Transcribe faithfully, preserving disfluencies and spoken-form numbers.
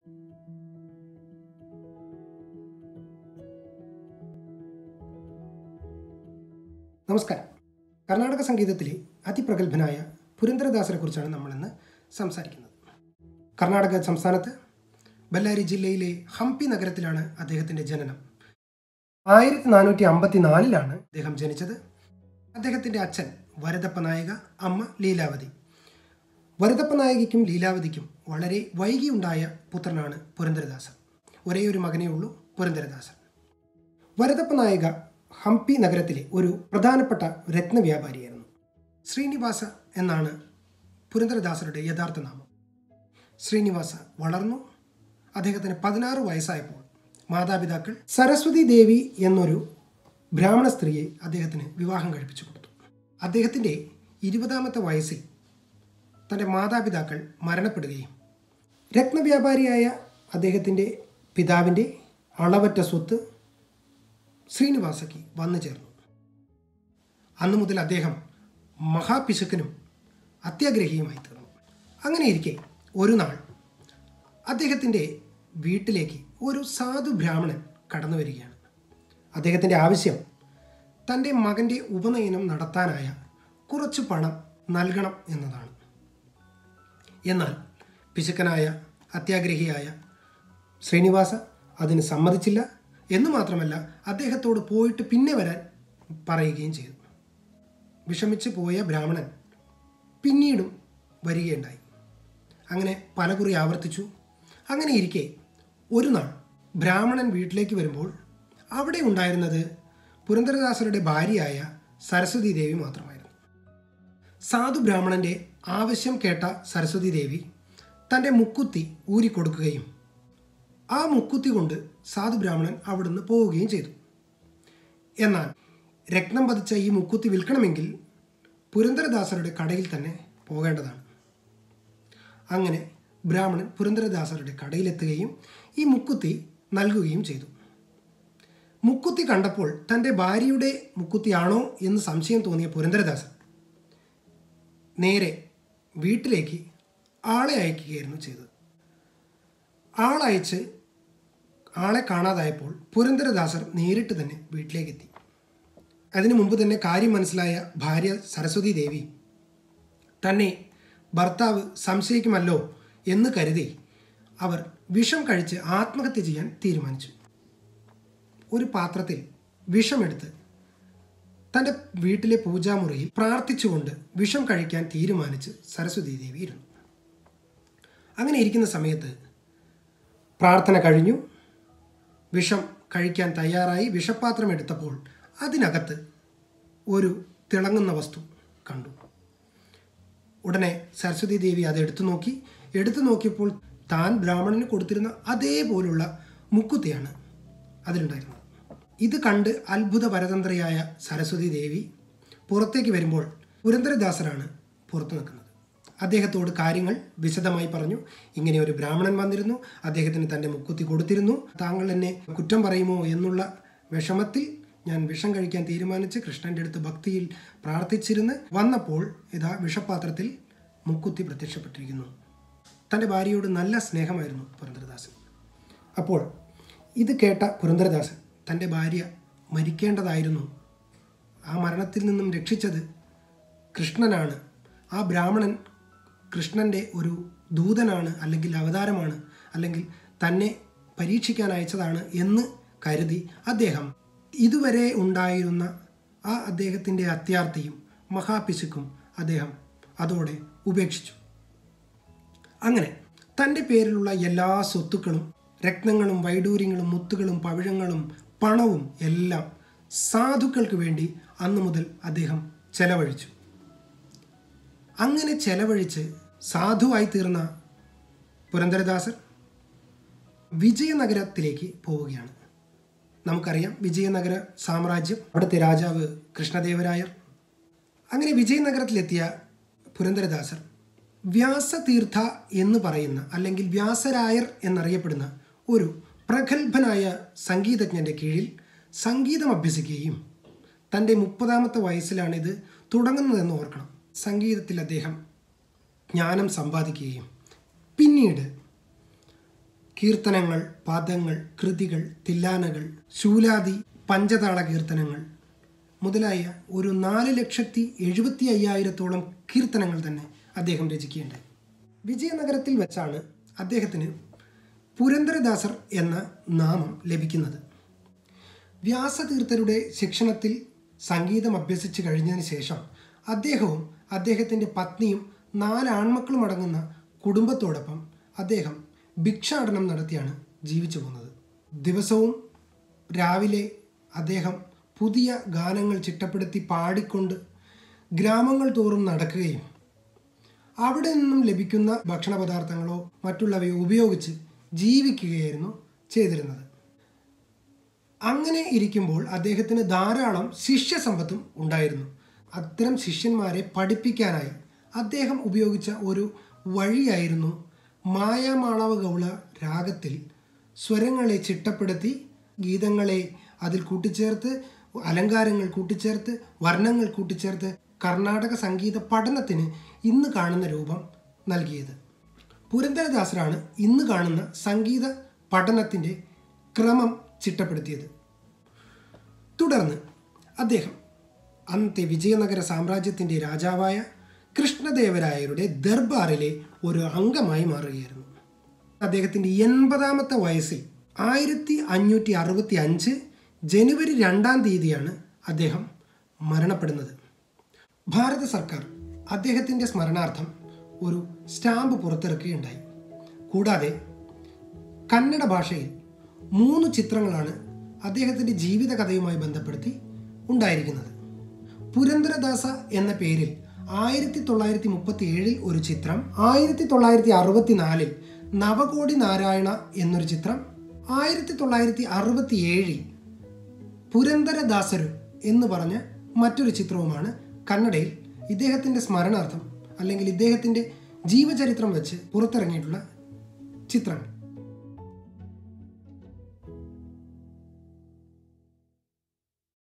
നമസ്കാരം. കർണാടക സംഗീതത്തിലെ അതിപ്രഗത്ഭനായ പുരന്ദരദാസരെ കുറിച്ചാണ് നമ്മളിന്ന് സംസാരിക്കുന്നത്. കർണാടക സംസ്ഥാനത്ത് ബല്ലാരി ജില്ലയിലെ ഹംപി നഗരത്തിലാണ് അദ്ദേഹത്തിൻ്റെ ജനനം. ആയിരത്തി നാനൂറ്റി അമ്പത്തി നാലിലാണ് അദ്ദേഹം ജനിച്ചത്. അദ്ദേഹത്തിൻ്റെ അച്ഛൻ വരദപ്പ നായക, അമ്മ ലീലാവതി. വരദപ്പ നായകയ്ക്കും ലീലാവതിക്കും വളരെ വൈകിയുണ്ടായ പുത്രനാണ് പുരന്ദരദാസൻ. ഒരേ ഒരു മകനേ ഉള്ളൂ പുരന്ദരദാസൻ. വരദപ്പ നായക ഹംപി നഗരത്തിലെ ഒരു പ്രധാനപ്പെട്ട രത്നവ്യാപാരിയായിരുന്നു. ശ്രീനിവാസ എന്നാണ് പുരന്ദരദാസരുടെ യഥാർത്ഥ നാമം. ശ്രീനിവാസ വളർന്നു. അദ്ദേഹത്തിന് പതിനാറ് വയസ്സായപ്പോൾ മാതാപിതാക്കൾ സരസ്വതി ദേവി എന്നൊരു ബ്രാഹ്മണ സ്ത്രീയെ അദ്ദേഹത്തിന് വിവാഹം കഴിപ്പിച്ചു കൊടുത്തു. അദ്ദേഹത്തിൻ്റെ ഇരുപതാമത്തെ വയസ്സിൽ തൻ്റെ മാതാപിതാക്കൾ മരണപ്പെടുകയും രത്നവ്യാപാരിയായ അദ്ദേഹത്തിൻ്റെ പിതാവിൻ്റെ അളവറ്റ സ്വത്ത് ശ്രീനിവാസയ്ക്ക് വന്നു ചേർന്നു. അന്നു മുതൽ അദ്ദേഹം മഹാപിശുക്കനും അത്യാഗ്രഹിയുമായി തീർന്നു. അങ്ങനെയിരിക്കെ ഒരു നാൾ അദ്ദേഹത്തിൻ്റെ വീട്ടിലേക്ക് ഒരു സാധു ബ്രാഹ്മണൻ കടന്നു വരികയാണ്. അദ്ദേഹത്തിൻ്റെ ആവശ്യം തൻ്റെ മകൻ്റെ ഉപനയനം നടത്താനായ കുറച്ച് പണം നൽകണം എന്നതാണ്. എന്നാൽ പിശുക്കനായ അത്യാഗ്രഹിയായ ശ്രീനിവാസ അതിന് സമ്മതിച്ചില്ല. എന്ന് മാത്രമല്ല, അദ്ദേഹത്തോട് പോയിട്ട് പിന്നെ വരാൻ പറയുകയും ചെയ്തു. വിഷമിച്ച് പോയ ബ്രാഹ്മണൻ പിന്നീടും വരികയുണ്ടായി. അങ്ങനെ പലകുറി ആവർത്തിച്ചു. അങ്ങനെ ഇരിക്കെ ഒരു നാൾ ബ്രാഹ്മണൻ വീട്ടിലേക്ക് വരുമ്പോൾ അവിടെ ഉണ്ടായിരുന്നത് പുരന്ദരദാസരുടെ ഭാര്യയായ സരസ്വതി ദേവി മാത്രമായിരുന്നു. സാധു ബ്രാഹ്മണൻ്റെ ആവശ്യം കേട്ട സരസ്വതി ദേവി തൻ്റെ മുക്കുത്തി ഊരിക്കൊടുക്കുകയും ആ മുക്കുത്തി കൊണ്ട് സാധു ബ്രാഹ്മണൻ അവിടുന്ന് പോവുകയും ചെയ്തു. എന്നാൽ രത്നം പതിച്ച ഈ മുക്കുത്തി വിൽക്കണമെങ്കിൽ പുരന്ദരദാസരുടെ കടയിൽ തന്നെ പോകേണ്ടതാണ്. അങ്ങനെ ബ്രാഹ്മണൻ പുരന്ദരദാസരുടെ കടയിലെത്തുകയും ഈ മുക്കുത്തി നൽകുകയും ചെയ്തു. മുക്കുത്തി കണ്ടപ്പോൾ തൻ്റെ ഭാര്യയുടെ മുക്കുത്തിയാണോ എന്ന് സംശയം തോന്നിയ പുരന്ദരദാസൻ നേരെ വീട്ടിലേക്ക് ആളെ അയക്കുകയായിരുന്നു ചെയ്തത്. ആളയച്ച് ആളെ കാണാതായപ്പോൾ പുരന്ദരദാസർ നേരിട്ട് തന്നെ വീട്ടിലേക്കെത്തി. അതിനു മുമ്പ് തന്നെ കാര്യം മനസ്സിലായ ഭാര്യ സരസ്വതി ദേവി തന്നെ ഭർത്താവ് സംശയിക്കുമല്ലോ എന്ന് കരുതി അവർ വിഷം കഴിച്ച് ആത്മഹത്യ ചെയ്യാൻ തീരുമാനിച്ചു. ഒരു പാത്രത്തിൽ വിഷമെടുത്ത് തൻ്റെ വീട്ടിലെ പൂജാമുറിയിൽ പ്രാർത്ഥിച്ചുകൊണ്ട് വിഷം കഴിക്കാൻ തീരുമാനിച്ച് സരസ്വതി ദേവി ഇരുന്നു. അങ്ങനെ ഇരിക്കുന്ന സമയത്ത് പ്രാർത്ഥന കഴിഞ്ഞു. വിഷം കഴിക്കാൻ തയ്യാറായി വിഷപാത്രം എടുത്തപ്പോൾ അതിനകത്ത് ഒരു തിളങ്ങുന്ന വസ്തു കണ്ടു. ഉടനെ സരസ്വതി ദേവി അത് എടുത്തു നോക്കി. എടുത്തു നോക്കിയപ്പോൾ താൻ ബ്രാഹ്മണന് കൊടുത്തിരുന്ന അതേപോലുള്ള മുക്കുത്തിയാണ് അതിലുണ്ടായിരുന്നത്. ഇത് കണ്ട് അത്ഭുത പരതന്ത്രയായ സരസ്വതി ദേവി പുറത്തേക്ക് വരുമ്പോൾ പുരന്ദരദാസനാണ് പുറത്തു നിൽക്കുന്നത്. അദ്ദേഹത്തോട് കാര്യങ്ങൾ വിശദമായി പറഞ്ഞു. ഇങ്ങനെ ഒരു ബ്രാഹ്മണൻ വന്നിരുന്നു, അദ്ദേഹത്തിന് തൻ്റെ മുക്കുത്തി കൊടുത്തിരുന്നു, താങ്കൾ എന്നെ കുറ്റം പറയുമോ എന്നുള്ള വിഷമത്തിൽ ഞാൻ വിഷം കഴിക്കാൻ തീരുമാനിച്ച് കൃഷ്ണൻ്റെ അടുത്ത് ഭക്തിയിൽ പ്രാർത്ഥിച്ചിരുന്ന് വന്നപ്പോൾ ഇതാ വിഷപാത്രത്തിൽ മുക്കുത്തി പ്രത്യക്ഷപ്പെട്ടിരിക്കുന്നു. തൻ്റെ ഭാര്യയോട് നല്ല സ്നേഹമായിരുന്നു പുരന്ദരദാസൻ. അപ്പോൾ ഇത് കേട്ട പുരന്ദരദാസൻ തൻ്റെ ഭാര്യ മരിക്കേണ്ടതായിരുന്നു, ആ മരണത്തിൽ നിന്നും രക്ഷിച്ചത് കൃഷ്ണനാണ്, ആ ബ്രാഹ്മണൻ കൃഷ്ണൻ്റെ ഒരു ദൂതനാണ്, അല്ലെങ്കിൽ അവതാരമാണ്, അല്ലെങ്കിൽ തന്നെ പരീക്ഷിക്കാൻ അയച്ചതാണ് എന്ന് കരുതി അദ്ദേഹം ഇതുവരെ ഉണ്ടായിരുന്ന ആ അദ്ദേഹത്തിൻ്റെ അത്യാർത്തിയും മഹാപിശുക്കും അദ്ദേഹം അതോടെ ഉപേക്ഷിച്ചു. അങ്ങനെ തൻ്റെ പേരിലുള്ള എല്ലാ സ്വത്തുക്കളും, രത്നങ്ങളും വൈഡൂര്യങ്ങളും മുത്തുകളും പവിഴങ്ങളും പണവും എല്ലാം സാധുക്കൾക്ക് വേണ്ടി അന്നു മുതൽ അദ്ദേഹം ചെലവഴിച്ചു. അങ്ങനെ ചെലവഴിച്ച് സാധുവായി തീർന്ന പുരന്ദരദാസൻ വിജയനഗരത്തിലേക്ക് പോവുകയാണ്. നമുക്കറിയാം വിജയനഗര സാമ്രാജ്യം, അവിടുത്തെ രാജാവ് കൃഷ്ണദേവരായർ. അങ്ങനെ വിജയനഗരത്തിലെത്തിയ പുരന്ദരദാസർ വ്യാസതീർത്ഥ എന്ന് പറയുന്ന, അല്ലെങ്കിൽ വ്യാസരായർ എന്നറിയപ്പെടുന്ന ഒരു പ്രഗത്ഭനായ സംഗീതജ്ഞൻ്റെ കീഴിൽ സംഗീതം അഭ്യസിക്കുകയും തൻ്റെ മുപ്പതാമത്തെ വയസ്സിലാണിത് തുടങ്ങുന്നതെന്ന് ഓർക്കണം. സംഗീതത്തിൽ അദ്ദേഹം ജ്ഞാനം സമ്പാദിക്കുകയും പിന്നീട് കീർത്തനങ്ങൾ, പദങ്ങൾ, കൃതികൾ, തില്ലാനകൾ, ശൂലാദി, പഞ്ചതാള കീർത്തനങ്ങൾ മുതലായ ഒരു നാല് ലക്ഷത്തി എഴുപത്തി അയ്യായിരത്തോളം കീർത്തനങ്ങൾ തന്നെ അദ്ദേഹം രചിക്കുകയുണ്ടായി. വിജയനഗരത്തിൽ വെച്ചാണ് അദ്ദേഹത്തിന് പുരന്ദരദാസർ എന്ന നാമം ലഭിക്കുന്നത്. വ്യാസതീർത്ഥരുടെ ശിക്ഷണത്തിൽ സംഗീതം അഭ്യസിച്ചു കഴിഞ്ഞതിന് ശേഷം അദ്ദേഹവും അദ്ദേഹത്തിൻ്റെ പത്നിയും നാല് ആൺമക്കളും അടങ്ങുന്ന കുടുംബത്തോടൊപ്പം അദ്ദേഹം ഭിക്ഷാടനം നടത്തിയാണ് ജീവിച്ചു പോകുന്നത്. ദിവസവും രാവിലെ അദ്ദേഹം പുതിയ ഗാനങ്ങൾ ചിട്ടപ്പെടുത്തി പാടിക്കൊണ്ട് ഗ്രാമങ്ങൾ തോറും നടക്കുകയും അവിടെ നിന്നും ലഭിക്കുന്ന ഭക്ഷണ പദാർത്ഥങ്ങളോ മറ്റുള്ളവയോ ഉപയോഗിച്ച് ജീവിക്കുകയായിരുന്നു ചെയ്തിരുന്നത്. അങ്ങനെ ഇരിക്കുമ്പോൾ അദ്ദേഹത്തിന് ധാരാളം ശിഷ്യസമ്പത്തും ഉണ്ടായിരുന്നു. അത്തരം ശിഷ്യന്മാരെ പഠിപ്പിക്കാനായി അദ്ദേഹം ഉപയോഗിച്ച ഒരു വഴിയായിരുന്നു മായാമാളവ ഗൗള രാഗത്തിൽ സ്വരങ്ങളെ ചിട്ടപ്പെടുത്തി ഗീതങ്ങളെ അതിൽ കൂട്ടിച്ചേർത്ത്, അലങ്കാരങ്ങൾ കൂട്ടിച്ചേർത്ത്, വർണ്ണങ്ങൾ കൂട്ടിച്ചേർത്ത് കർണാടക സംഗീത പഠനത്തിന് ഇന്ന് കാണുന്ന രൂപം നൽകിയത്. പുരന്ദരദാസരാണ് ഇന്ന് കാണുന്ന സംഗീത പഠനത്തിൻ്റെ ക്രമം ചിട്ടപ്പെടുത്തിയത്. തുടർന്ന് അദ്ദേഹം അന്നത്തെ വിജയനഗര സാമ്രാജ്യത്തിൻ്റെ രാജാവായ കൃഷ്ണദേവരായരുടെ ദർബാറിലെ ഒരു അംഗമായി മാറുകയായിരുന്നു. അദ്ദേഹത്തിൻ്റെ എൺപതാമത്തെ വയസ്സിൽ ആയിരത്തി അഞ്ഞൂറ്റി അറുപത്തി അഞ്ച് ജനുവരി രണ്ടാം തീയതിയാണ് അദ്ദേഹം മരണപ്പെടുന്നത്. ഭാരത സർക്കാർ അദ്ദേഹത്തിൻ്റെ സ്മരണാർത്ഥം ഒരു സ്റ്റാമ്പ് പുറത്തിറക്കുകയുണ്ടായി. കൂടാതെ കന്നഡ ഭാഷയിൽ മൂന്ന് ചിത്രങ്ങളാണ് അദ്ദേഹത്തിൻ്റെ ജീവിതകഥയുമായി ബന്ധപ്പെടുത്തി ഉണ്ടായിരിക്കുന്നത്. പുരന്ദരദാസ എന്ന പേരിൽ ആയിരത്തി തൊള്ളായിരത്തി മുപ്പത്തി ഏഴിൽ ഒരു ചിത്രം, ആയിരത്തി തൊള്ളായിരത്തി അറുപത്തി നാലിൽ നവകോടി നാരായണ എന്നൊരു ചിത്രം, ആയിരത്തി തൊള്ളായിരത്തി അറുപത്തി ഏഴിൽ പുരന്ദരദാസരു എന്ന് പറഞ്ഞ മറ്റൊരു ചിത്രവുമാണ് കന്നഡയിൽ ഇദ്ദേഹത്തിൻ്റെ സ്മരണാർത്ഥം അല്ലെങ്കിൽ ഇദ്ദേഹത്തിൻ്റെ ജീവചരിത്രം വെച്ച് പുറത്തിറങ്ങിയിട്ടുള്ള ചിത്രങ്ങൾ.